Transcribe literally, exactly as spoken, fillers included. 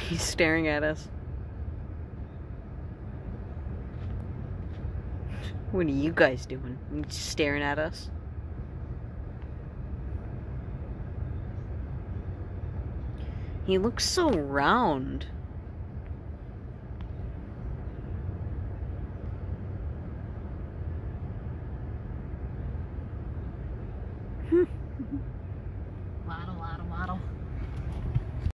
He's staring at us. What are you guys doing? You just staring at us? He looks so round.